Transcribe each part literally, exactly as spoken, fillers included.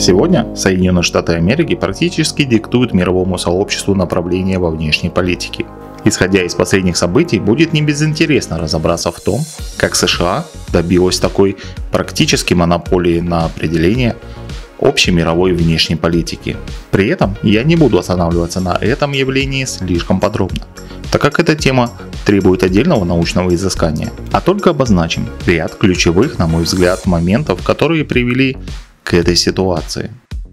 Сегодня Соединенные Штаты Америки практически диктуют мировому сообществу направление во внешней политике. Исходя из последних событий, будет не безинтересно разобраться в том, как США добилась такой практически монополии на определение общей мировой внешней политики. При этом я не буду останавливаться на этом явлении слишком подробно, так как эта тема требует отдельного научного изыскания, а только обозначим ряд ключевых, на мой взгляд, моментов, которые привели к этой ситуации.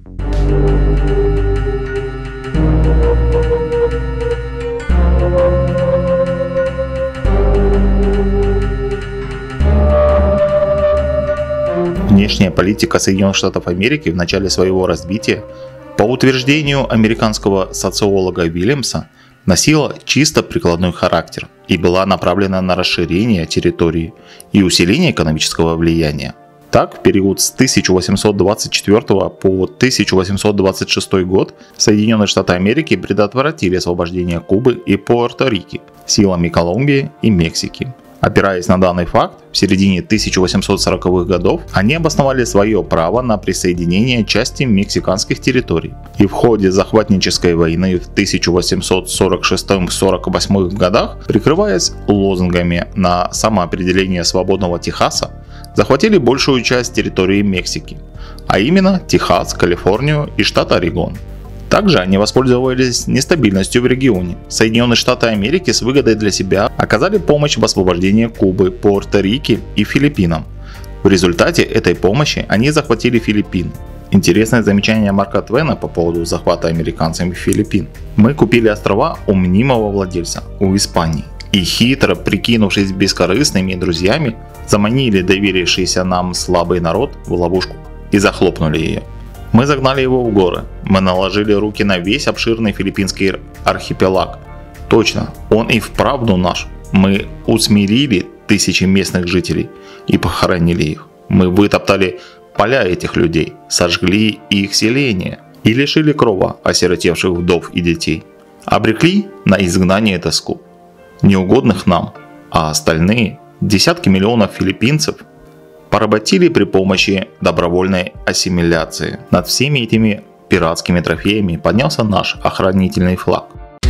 Внешняя политика Соединенных Штатов Америки в начале своего развития, по утверждению американского социолога Вильямса, носила чисто прикладной характер и была направлена на расширение территории и усиление экономического влияния. Так, в период с тысяча восемьсот двадцать четвёртого по тысяча восемьсот двадцать шестой год Соединенные Штаты Америки предотвратили освобождение Кубы и Пуэрто-Рико силами Колумбии и Мексики. Опираясь на данный факт, в середине тысяча восемьсот сороковых годов они обосновали свое право на присоединение части мексиканских территорий. И в ходе захватнической войны в тысяча восемьсот сорок шестом — сорок восьмом годах, прикрываясь лозунгами на самоопределение свободного Техаса, захватили большую часть территории Мексики, а именно Техас, Калифорнию и штат Орегон. Также они воспользовались нестабильностью в регионе. Соединенные Штаты Америки с выгодой для себя оказали помощь в освобождении Кубы, Пуэрто-Рико и Филиппинам. В результате этой помощи они захватили Филиппины. Интересное замечание Марка Твена по поводу захвата американцами Филиппин. Мы купили острова у мнимого владельца, у Испании. И хитро прикинувшись бескорыстными друзьями, заманили доверившийся нам слабый народ в ловушку и захлопнули ее. Мы загнали его в горы, мы наложили руки на весь обширный филиппинский архипелаг. Точно, он и вправду наш. Мы усмирили тысячи местных жителей и похоронили их. Мы вытоптали поля этих людей, сожгли их селения и лишили крова осиротевших вдов и детей. Обрекли на изгнание и тоску. Неугодных нам, а остальные, десятки миллионов филиппинцев, поработили при помощи добровольной ассимиляции. Над всеми этими пиратскими трофеями поднялся наш охранительный флаг.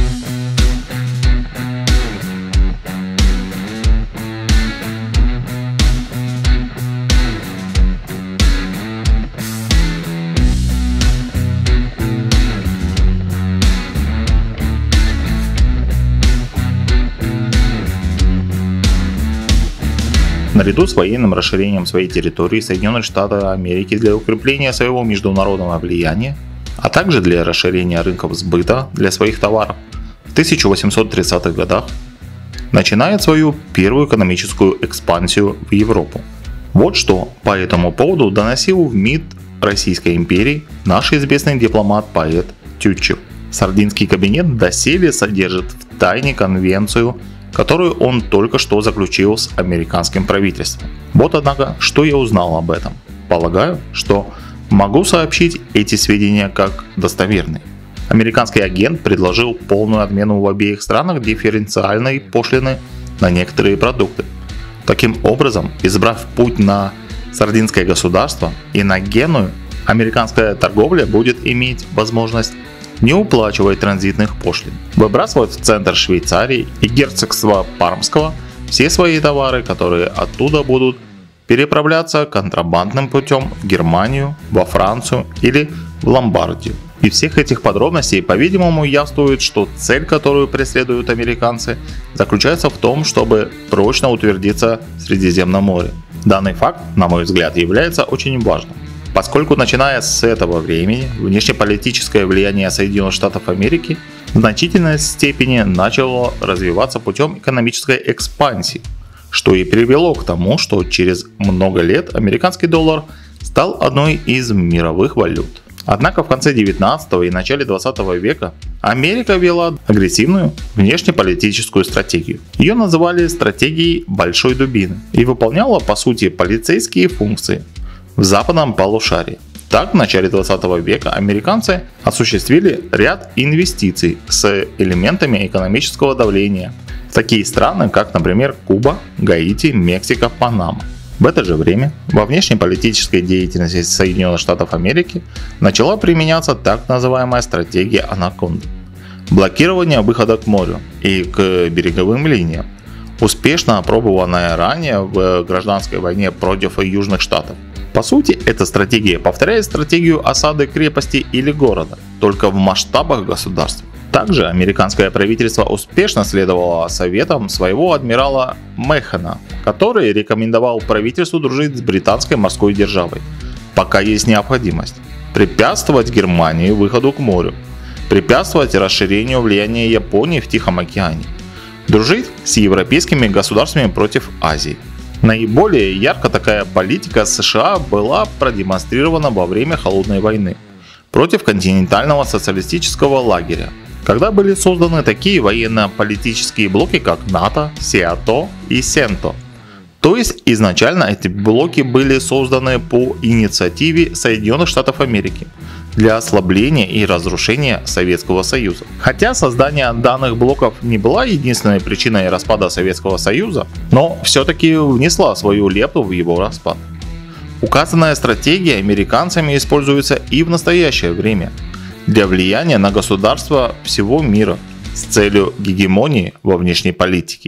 Наряду с военным расширением своей территории Соединенные Штаты Америки для укрепления своего международного влияния, а также для расширения рынков сбыта для своих товаров, в тысяча восемьсот тридцатых годах начинает свою первую экономическую экспансию в Европу. Вот что по этому поводу доносил в МИД Российской империи наш известный дипломат-поэт Тютчев. Сардинский кабинет доселе содержит в тайне конвенцию, которую он только что заключил с американским правительством. Вот однако, что я узнал об этом. Полагаю, что могу сообщить эти сведения как достоверные. Американский агент предложил полную отмену в обеих странах дифференциальной пошлины на некоторые продукты. Таким образом, избрав путь на Сардинское государство и на Геную, американская торговля будет иметь возможность не уплачивать транзитных пошлин, выбрасывать в центр Швейцарии и герцогства Пармского все свои товары, которые оттуда будут переправляться контрабандным путем в Германию, во Францию или в Ломбардию. Из всех этих подробностей, по-видимому, явствует, что цель, которую преследуют американцы, заключается в том, чтобы прочно утвердиться в Средиземном море. Данный факт, на мой взгляд, является очень важным, поскольку начиная с этого времени внешнеполитическое влияние Соединенных Штатов Америки в значительной степени начало развиваться путем экономической экспансии, что и привело к тому, что через много лет американский доллар стал одной из мировых валют. Однако в конце девятнадцатого и начале двадцатого века Америка вела агрессивную внешнеполитическую стратегию. Ее называли стратегией большой дубины и выполняла по сути полицейские функции в западном полушарии. Так, в начале двадцатого века американцы осуществили ряд инвестиций с элементами экономического давления в такие страны, как, например, Куба, Гаити, Мексика, Панама. В это же время во внешнеполитической деятельности Соединенных Штатов Америки начала применяться так называемая стратегия Анаконды – блокирование выхода к морю и к береговым линиям, успешно опробованная ранее в гражданской войне против Южных Штатов. По сути, эта стратегия повторяет стратегию осады крепости или города, только в масштабах государства. Также американское правительство успешно следовало советам своего адмирала Мэхана, который рекомендовал правительству дружить с британской морской державой, пока есть необходимость, препятствовать Германии выходу к морю, препятствовать расширению влияния Японии в Тихом океане, дружить с европейскими государствами против Азии. Наиболее ярко такая политика США была продемонстрирована во время Холодной войны против континентального социалистического лагеря, когда были созданы такие военно-политические блоки, как НАТО, СИАТО и СЕНТО. То есть изначально эти блоки были созданы по инициативе Соединенных Штатов Америки для ослабления и разрушения Советского Союза. Хотя создание данных блоков не была единственной причиной распада Советского Союза, но все-таки внесла свою лепту в его распад. Указанная стратегия американцами используется и в настоящее время для влияния на государства всего мира с целью гегемонии во внешней политике.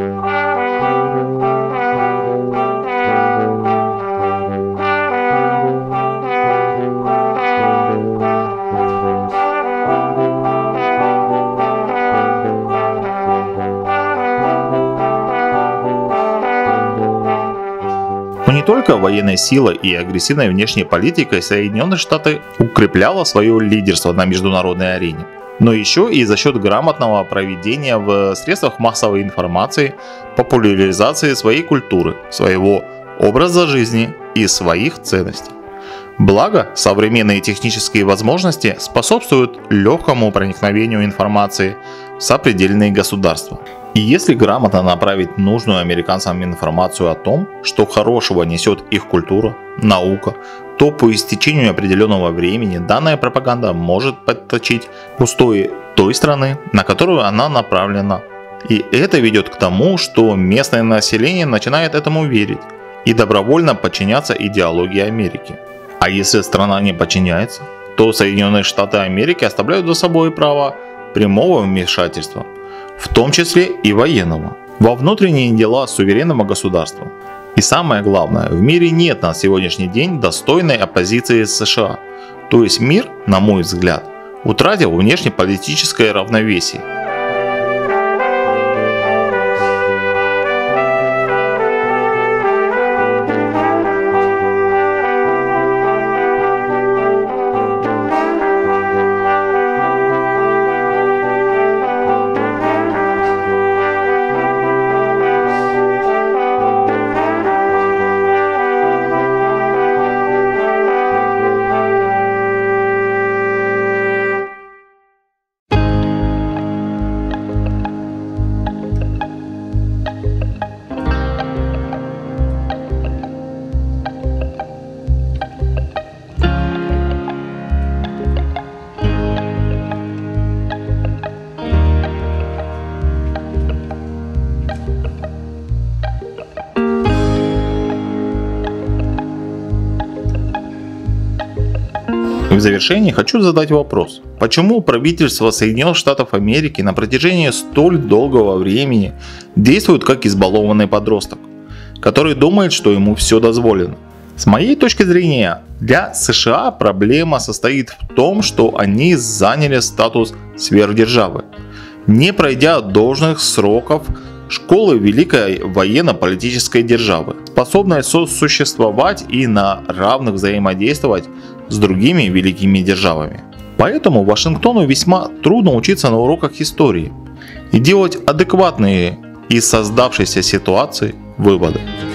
Но не только военной силой и агрессивной внешней политикой Соединенные Штаты укрепляла свое лидерство на международной арене, но еще и за счет грамотного проведения в средствах массовой информации популяризации своей культуры, своего образа жизни и своих ценностей. Благо, современные технические возможности способствуют легкому проникновению информации в сопредельные государства. И если грамотно направить нужную американцам информацию о том, что хорошего несет их культура, наука, то по истечению определенного времени данная пропаганда может подточить устои той страны, на которую она направлена. И это ведет к тому, что местное население начинает этому верить и добровольно подчиняться идеологии Америки. А если страна не подчиняется, то Соединенные Штаты Америки оставляют за собой право прямого вмешательства, в том числе и военного, во внутренние дела суверенного государства. И самое главное, в мире нет на сегодняшний день достойной оппозиции США. То есть мир, на мой взгляд, утратил внешнеполитическое равновесие. В завершении хочу задать вопрос. Почему правительство Соединенных Штатов Америки на протяжении столь долгого времени действует как избалованный подросток, который думает, что ему все дозволено? С моей точки зрения, для США проблема состоит в том, что они заняли статус сверхдержавы, не пройдя должных сроков школы великой военно-политической державы, способной сосуществовать и на равных взаимодействовать с другими великими державами. Поэтому Вашингтону весьма трудно учиться на уроках истории и делать адекватные из создавшейся ситуации выводы.